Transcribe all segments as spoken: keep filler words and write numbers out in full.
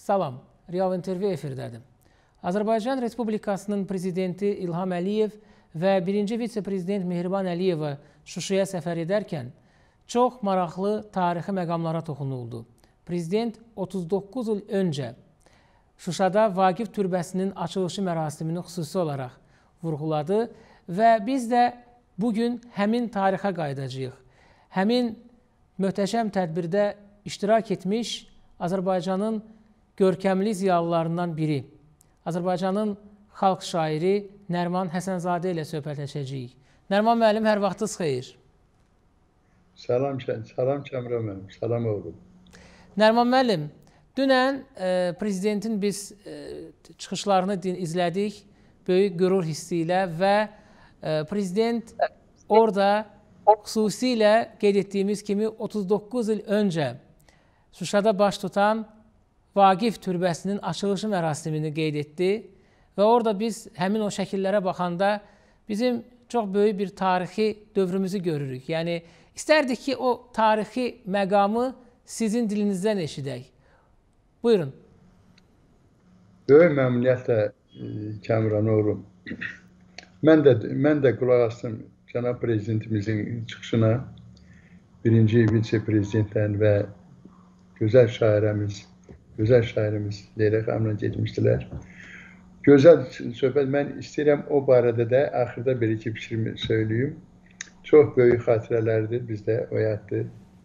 Salam, Real intervyu efirdədir. Azərbaycan Respublikasının Prezidenti İlham Əliyev və birinci vitse-prezident Mehriban Əliyeva Şuşaya səfər edərkən çox maraqlı tarixi məqamlara toxunuldu. Prezident otuz doqquz il öncə Şuşada Vaqif türbəsinin açılışı mərasimini xüsusi olaraq vurğuladı və biz də bugün həmin tarixə qayıdacağıq. Həmin möhtəşəm tədbirdə iştirak etmiş Azərbaycanın görkəmli ziyalılarından biri, Azərbaycanın xalq şairi Nərman Həsənzadə ilə söhbətləşəcəyik. Nərman müəllim, hər vaxtınız xeyir. Salam, salam Kəmrə mənim, salam oğlum. Nərman müəllim, dünən e, prezidentin biz e, çıxışlarını izlədik böyük qürur hissi ilə və e, prezident orada xüsusilə qeyd etdiyimiz kimi otuz doqquz il öncə Şuşada baş tutan Vaqif türbəsinin açılışı mərasimini qeyd etdi və orada biz həmin o şəkillərə baxanda bizim çox böyük bir tarixi dövrümüzü görürük. Yəni, istərdik ki, o tarixi məqamı sizin dilinizdən eşidək. Buyurun. Böyük məmnuniyyətlə Kəmran oğlum. Mən də, mən də qulaq asdım cənab prezidentimizin çıxışına, birinci vitse-prezidentdən və gözəl şairəmiz, gözəl şairimiz Leyla xanımla getmişdilər. Gözəl söhbət, mən istəyirəm o barədə də axırda bir-iki fikrimi söyləyim. Çox böyük xatirələrdir bizdə o həyatdır.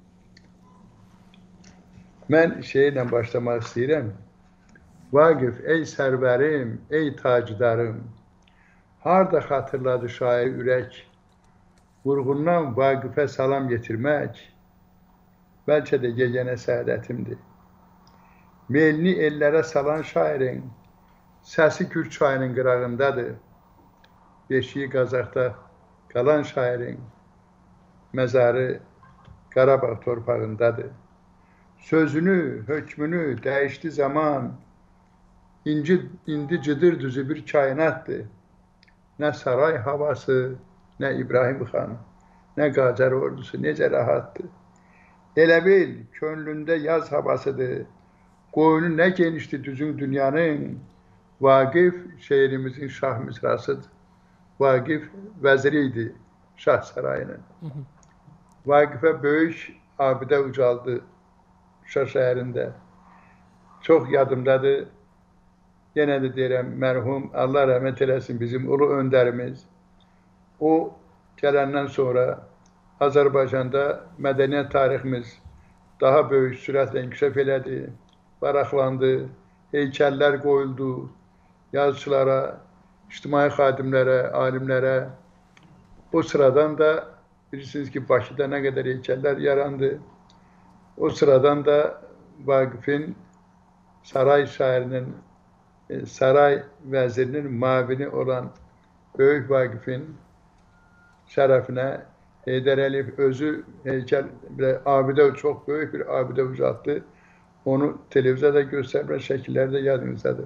Mən şeylə başlamaq istəyirəm. Vaqif, ey sərvərim, ey tacdarım, harda xatırladı şair ürək, vurğundan Vaqifə salam getirmək, bəlkə də yeganə səadətimdir. Melni ellərə salan şairin, səsi Kür çayının qırağındadır. Beşiyi Qazaxda qalan şairin, məzarı Qarabağ torpağındadır. Sözünü, hökmünü dəyişdi zaman, İnci, indi cıdır düzü bir kainatdır. Nə saray havası, nə İbrahim xan, nə Qacar ordusu, necə rahatdır. Elə bil, könlündə yaz havasıdır. Qoyunu nə genişdir düzün dünyanın, Vaqif şeirimizin şah misrasıdır. Vaqif vəziri idi şah sarayının. Vaqifə böyük abidə ucaldı Şuşa şəhərində. Çox yadımdadır. Yenə də deyirəm, mərhum, Allah rəhmət eləsin bizim ulu öndərimiz. O gələndən sonra Azərbaycanda mədəniyyət tariximiz daha böyük sürətlə inkişaf elədi, baraqlandı, heykəllər qoyuldu, yazıçılara, ictimai xadimlərə, alimlərə. O sıradan da bilirsiniz ki, Bakıda nə qədər heykəllər yarandı. O sıradan da Vaqifin, saray şairinin, saray vəzirinin mavini olan böyük Vaqifin şərəfinə Heydər Əliyev özü heykəl, abidə, çox böyük bir abidə ucaltdı. Onu televiziyada göstərilən şəkillər də yadınızdadır.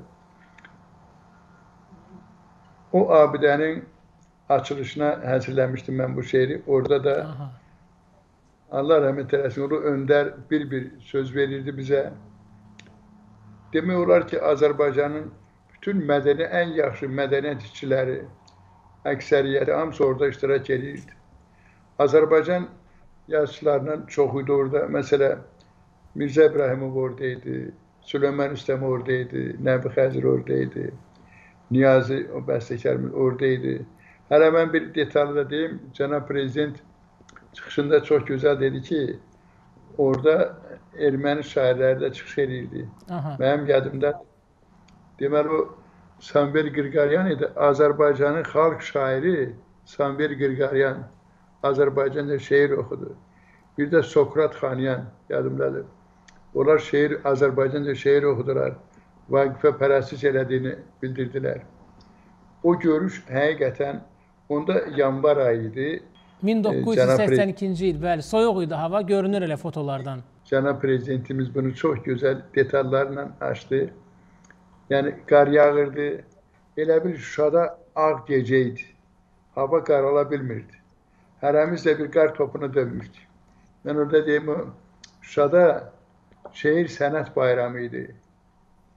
O abidənin açılışına həsrləmişdim mən bu şeiri. Orada da Aha. Allah rəhmət eləsin, ulu öndər bir-bir söz verirdi bizə. Demək olar ki, Azərbaycanın bütün mədəni, ən yaxşı mədəniyyət işçiləri, əksəriyyəti hamısı orada iştirak edirdi. Azərbaycan yazıçılarının çoxu idi orada. Məsələ, Mirzə İbrahimov oradaydı, Süleyman Rüstəm oradaydı, Nəbi Xəzir oradaydı, Niyazi, o bəstəkarımız oradaydı. Hələ mən bir detalda deyim, cənab prezident çıxışında çox gözəl dedi ki, orada erməni şairləri də çıxış edirdi. Aha. Mənim yadımda, deməli o Samvel Qırqaryan idi, Azərbaycanın xalq şairi Samvel Qırqaryan Azərbaycanca şeir oxudu. Bir də Sokrat Xanyan yadımdadır. Onlar şeir, Azərbaycanca şeir oxudular. Vaqifə pərəstiş elədiyini bildirdilər. O görüş həqiqətən, onda yanvar ayı idi. min doqquz yüz səksən ikinci il, bəli, soyuq idi hava, görünür elə fotolardan. Cənab prezidentimiz bunu çox gözəl detallarla açdı. Yəni, qar yağırdı. Elə bir Şuşada ağ gecə idi. Hava qarala bilmirdi. Hərəmiz də bir qar topuna dönmüşdü. Mən orada deyim, Şuşada şehir sənət bayramı idi.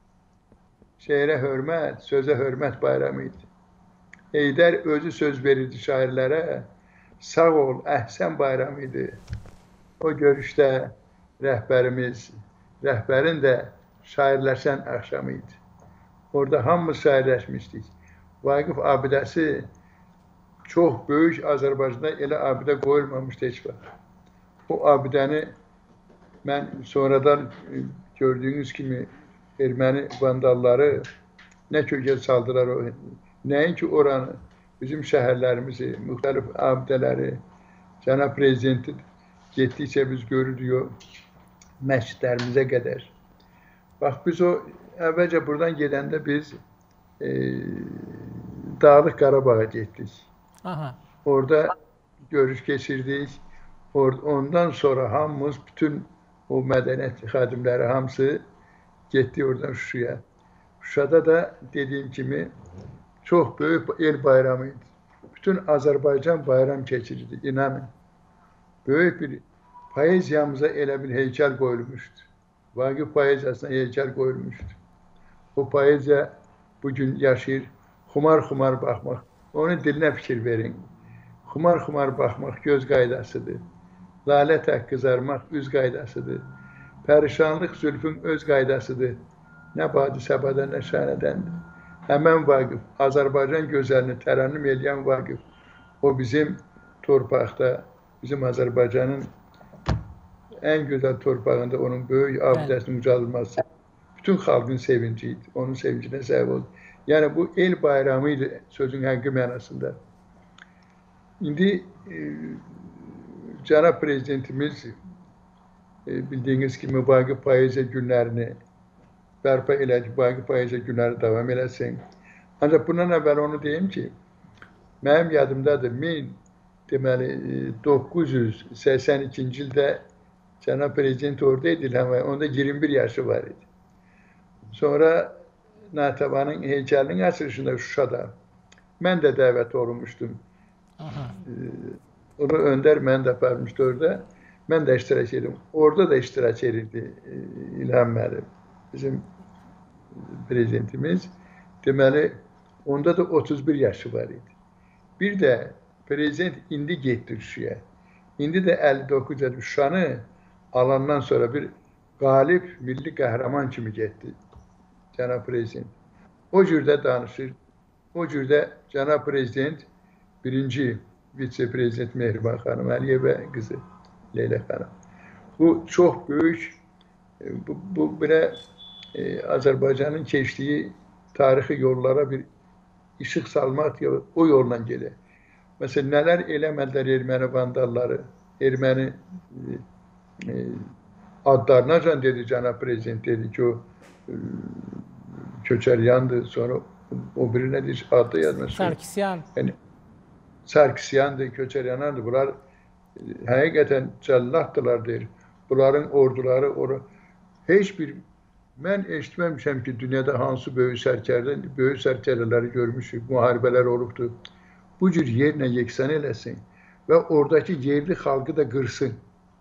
şeirə hörmət, sözə hörmət bayramı idi. Heydər özü söz verirdi şairlərə, sağ ol, əhsən bayramı idi. O görüşdə rəhbərimiz, rəhbərin də şairləşən axşamı idi. Orada hamımız şairləşmişdik. Vaqif abidəsi çox böyük Azərbaycanda elə abidə qoyulmamışdı heç vaxt. O abidəni mən sonradan gördüyünüz kimi erməni vandalları nə kökə saldılar o. Nəinki oranı, bizim şəhərlərimizi, müxtəlif abidələri, Cənab Prezidenti getdikcə biz görürdük o məscidlərimizə qədər. Bax, biz o əvvəlcə buradan gedəndə biz e, Dağlıq Qarabağa getdik. Aha. Orada görüş keçirdik. Or ondan sonra hamımız, bütün o mədəniyyət xadimləri hamısı getdi oradan Şuşaya. Şuşada da dediyim kimi çox böyük el bayramı idi. Bütün Azərbaycan bayram keçirirdi, inanın. Böyük bir poeziyamıza elə bir heykəl qoyulmuşdu. Vaqif poeziyasına heykəl qoyulmuşdu. O poeziya bugün yaşayır. Xumar-xumar baxmaq. Onun dilinə fikir verin. Xumar-xumar baxmaq göz qaydasıdır. Lalə tək qızarmaq üz qaydasıdır. Pərişanlıq zülfün öz qaydasıdır. Nə badi-səbadan, nə şənədəndir. Həmən Vaqif, Azərbaycan gözəlini tərənnüm edən Vaqif, o bizim torpaqda, bizim Azərbaycanın ən gözəl torpağında onun böyük abidəsinin ucaldılması, bütün xalqın sevinci idi, onun sevincinə səbəb oldu. Yəni, bu el bayramı idi sözün həqiqi mənasında. İndi e, Cənab Prezidentimiz e, bildiğiniz kimi Vaqif poeziya günlərini bərpa elədik, Vaqif poeziya günləri davam eləsin. Ancaq bundan əvvəl onu deyim ki, mənim yadımdadır, min doqquz yüz səksən ikinci ildə Cənab Prezident oradaydı İlham Əliyev, onda iyirmi bir yaşı var idi. Sonra Natəvanın heykəlinin açılışında Şuşada mən də dəvət olunmuşdum. Aha. Onu Öndər mən də aparmışdı orada. Mən də iştirak edim. Orada da iştirak edirdi İlham Əliyev, bizim prezidentimiz. Deməli, onda da otuz bir yaşı var idi. Bir də prezident indi getdi Şuşaya. İndi də əlli doqquz yaşı Şuşanı alandan sonra bir qalib, milli qəhrəman kimi getdi Cənab Prezident. O cürdə danışır. O cürdə Cənab Prezident birinci vitse-prezident Mehriban xanım Əliyevə qızı Leyla xanım. Bu çox böyük, bu, bu belə e, Azərbaycanın keçdiyi tarixi yollara bir işıq salmaq o yolla gedir. Məsələn, nələr eləmədilər erməni vandalları, erməni e, adlarına can dedi Cənab Prezident, dedi ki, o e, Köçəryandı, sonra o biri nə deyir, adı yazması. Sarkisyan. Yəni, Sarkisyandı, Köçəryanandı. Bunlar e, həqiqətən cəllatdılar deyir. Bunların orduları, or heç bir, mən eşitməmişəm ki, dünyada hansı böyük sərkərdə, böyük sərkərləri görmüşük, müharibələr olubdur. Bu cür yerlə yeksan eləsin və oradakı yerli xalqı da qırsın.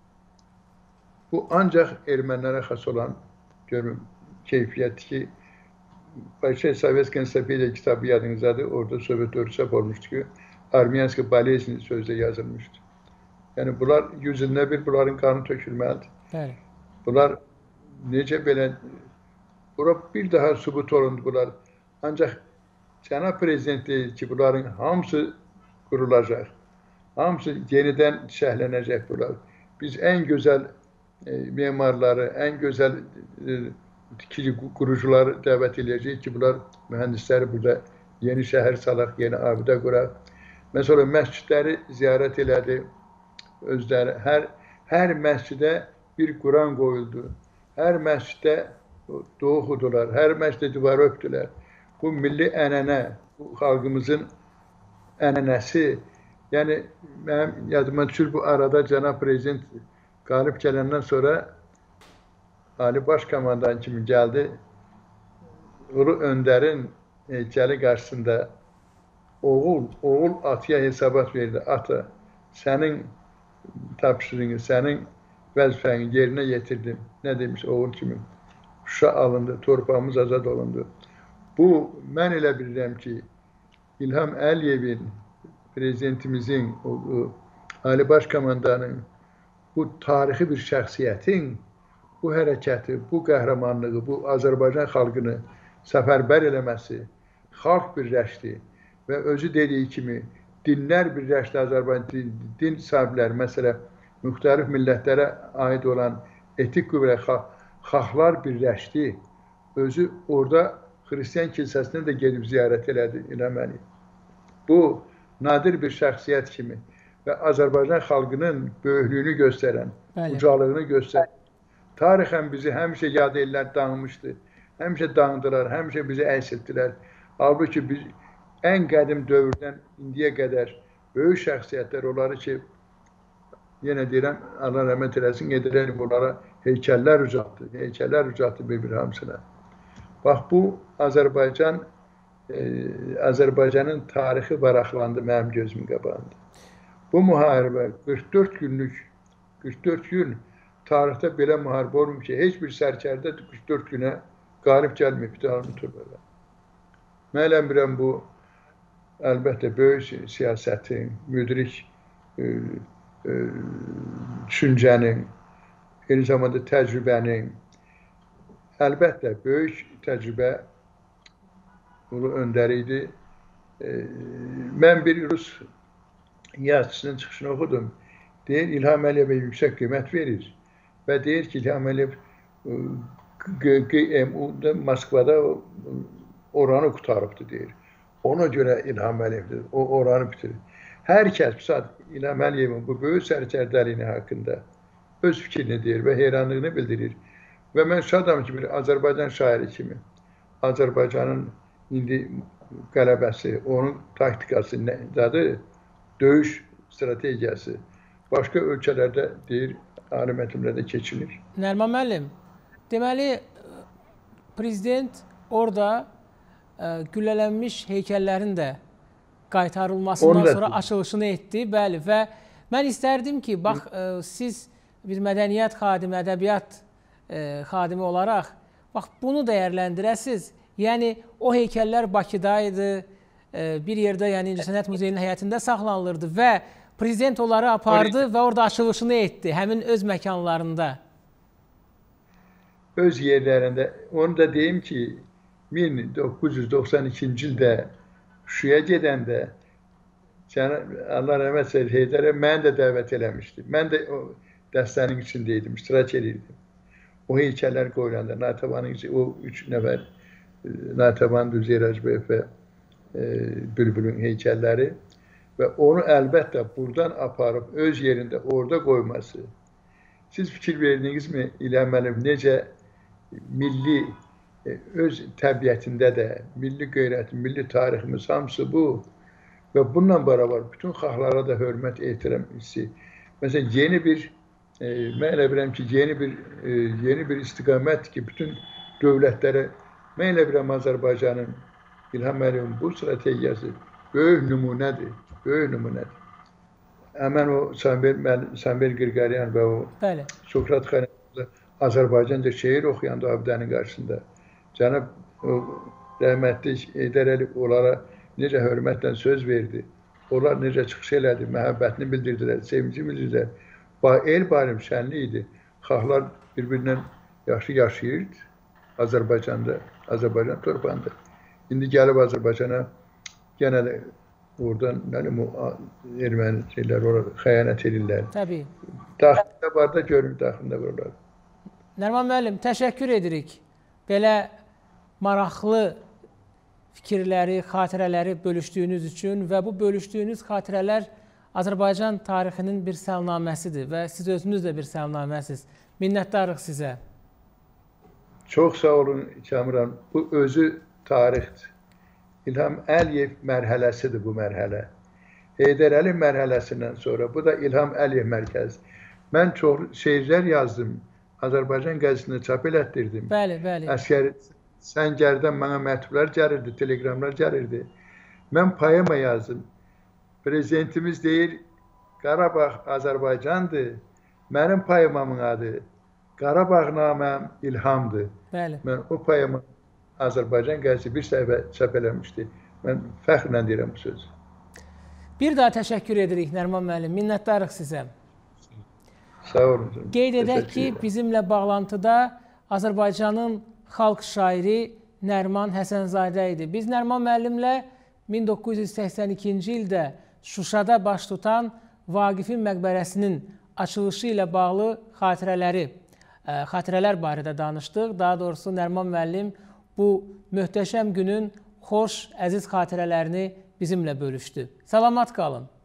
Bu ancaq ermənilərə xas olan görüm, keyfiyyət ki, Başka Sovetski Ensiklopediya kitabı yadınızdadır. Orada Sovet örtüsep olmuştu ki, Armiyanski Balezin sözde yazılmıştı. Yani bunlar yüzünde bir bunların kanı tökülməlidir. Bəli. Bunlar necə belə, bura bir daha sübut olundu bunlar. Ancaq Cənab Prezident deyir ki, bunların hamısı qurulacaq. Hamısı yenidən şəhlənəcək bunlar. Biz ən gözəl e, memarları, ən gözəl e, tikili qurucuları dəvət edəcəyik ki, bunlar mühəndisləri burada yeni şəhər salaq, yeni abidə quraq. Mesela məscidləri ziyarət elədi özləri. Hər, hər məscidə bir Quran qoyuldu. Hər məsciddə dua oxudular. Hər məsciddə divarı öpdülər. Bu milli ənənə, bu xalqımızın ənənəsi. Yəni, mənim yadıma düşür bu arada Cənab Prezident qalib gələndən sonra Ali Başkomandan kimi gəldi. Ulu Öndərin heykəli qarşısında oğul, oğul atıya hesabat verdi. Ata, sənin tapşırığını, sənin vəzifəni yerinə yetirdim. Nə demiş oğul kimi? Şuşa alındı, torpağımız azad olundu. Bu, mən elə bilirəm ki, İlham Əliyevin, prezidentimizin, o, o, Ali Baş Komandanın, bu tarixi bir şəxsiyyətin bu hərəkəti, bu qəhrəmanlığı, bu Azərbaycan xalqını səfərbər eləməsi, xalq birləşdi və özü dediyi kimi dinlər birləşdi Azərbaycan, din, din sahibləri, məsələn, müxtəlif millətlərə aid olan etik qüvvə xalqlar birləşdi. Özü orada Xristiyan kilsəsini də gedib ziyarət elədi İlham Əliyev. Bu, nadir bir şəxsiyyət kimi və Azərbaycan xalqının böyüklüyünü göstərən, Bəli. ucalığını göstərən, tarixən bizi həmişə yad ellər danmışdı, həmişə dandılar, həmişə bizi əks etdilər. Halbuki biz ən qədim dövrdən indiyə qədər böyük şəxsiyyətlər onları ki, yenə deyirəm, Allah rəhmət eləsin, edirəm onlara heykəllər ucaltdı, heykəllər ucaltdı bir-bir hamısına. Bax, bu Azərbaycan, e, Azərbaycanın tarixi varaqlandı mənim gözümün qabağında. Bu müharibə qırx dörd günlük, qırx dörd gün tarixdə belə müharibə olmur ki, heç bir sərkərdə qırx dörd günə qalib gəlməyib, bir daha unuturlar. Mən elə bilirəm, bu əlbəttə böyük siyasətin, müdrik e, e, düşüncənin, eyni zamanda təcrübənin, əlbəttə böyük təcrübə ulu öndəri idi. E, mən bir Rus yazıçısının çıxışını oxudum. Deyir, İlham Əliyevə yüksək qiymət verir və deyir ki, İlham Əliyev G M U-da Moskvada oranı qutarıbdır, deyir. Ona görə İlham Əliyevdir, o oranı bitirir. Hər kəs İlham Əliyevin bu böyük sərkərdəliyini haqqında öz fikrini deyir və heyranlığını bildirir. Və mən şadam ki, bir Azərbaycan şairi kimi Azərbaycanın indi qələbəsi, onun taktikası nədir? Döyüş strategiyası başqa ölkələrdə deyir, ali məktəblərdə keçilir. Nəriman müəllim, deməli, prezident orada ə, güllələnmiş heykəllərin də qaytarılmasından Onu sonra açılışını etdi. Bəli, və mən istərdim ki, bax, ə, siz bir mədəniyyət xadimi, ədəbiyyat ə, xadimi olaraq bax, bunu dəyərləndirəsiz. Yəni, o heykəllər Bakıdaydı, bir yerdə, yəni İncəsənət Muzeyinin həyətində saxlanılırdı və prezident onları apardı və orada açılışını etdi, həmin öz məkanlarında. Öz yerlərində. Onu da deyim ki, min doqquz yüz doxsan ikinci ildə Şuşaya gedəndə Allah rəhmət eylesin, Heydərə məni də dəvət eləmişdi. Mən də o dəstənin içindeydim, iştirak edirdim. O heykəllər qoyulanda, Natəvanın o üç nəfər, Natəvan, Üzeyir Hacıbəyev və Bülbülün heykəlləri və onu əlbəttə buradan aparıb öz yerində orada qoyması. Siz fikir verdinizmi İlham Əliyev necə milli, öz təbiətində də milli qeyrət, milli tariximiz hamısı bu və bununla beraber bütün xalqlara da hörmət, ehtiram hissi. Məsələn, yeni bir, e, mən elə bilirəm ki, yeni bir, e, yeni bir istiqamət ki, bütün dövlətlərə, mən elə bilirəm Azərbaycanın İlham Əliyevin bu strategiyası böyük nümunədir, böyük nümunədir. Həmən o Samvel Qırqaryan və o Bəli. Sokrat xanımda Azərbaycanca şeir oxuyanda abidənin qarşısında cənab o rəhmətli Heydər Əliyev onlara necə hörmətlə söz verdi, onlar necə çıxış elədi, məhəbbətini bildirdilər, sevinci bildirdilər. El barım şənli idi, xalqlar bir-birindən yaxşı yaşayırdı Azərbaycanda, Azərbaycan torpağında. İndi gəlib Azərbaycana yenə də oradan erməni şeylər, xəyanət edirlər. Təbii. Daxildə var da görür, daxildə var. Nəriman müəllim, təşəkkür edirik. Belə maraqlı fikirləri, xatirələri bölüşdüyünüz üçün və bu bölüşdüyünüz xatirələr Azərbaycan tarixinin bir səlnaməsidir və siz özünüz də bir səlnaməsiz. Minnətdarıq sizə. Çox sağ olun Kamran. Bu özü tarixdir. İlham Əliyev mərhələsidir bu mərhələ. Heydər Əliyev mərhələsindən sonra bu da İlham Əliyev mərkəzi. Mən çox şeirlər yazdım. Azərbaycan qəzetində çap elətdirdim. Bəli, bəli. Əskər Səngərdən mənə məktublar gəlirdi, telegramlar gəlirdi. Mən poema yazdım. Prezidentimiz deyir, Qarabağ Azərbaycandır. Mənim poemamın adı Qarabağnaməm İlhamdır. Bəli. Mən o poema Azərbaycan qəzeti bir səhifə çap eləmişdi. Mən fəxrlə deyirəm bu sözü. Bir daha təşəkkür edirik Nəriman müəllim, minnətdarıq sizə. Sağ olun. Qeyd edək ki, bizimlə bağlantıda Azərbaycanın xalq şairi Nəriman Həsənzadə idi. Biz Nəriman müəllimlə min doqquz yüz səksən ikinci ildə Şuşada baş tutan Vaqifin məqbərəsinin açılışı ilə bağlı xatirələri, xatirələr barədə danışdıq. Daha doğrusu Nəriman müəllim bu möhtəşəm günün xoş, əziz xatirələrini bizimlə bölüşdü. Salamat qalın.